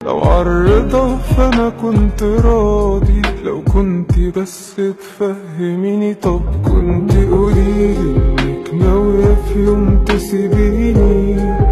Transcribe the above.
لو عالرضا فانا كنت راضي، لو كنت بس تفهميني. طب كنت قوليلي انك ناوية في يوم تسيبيني،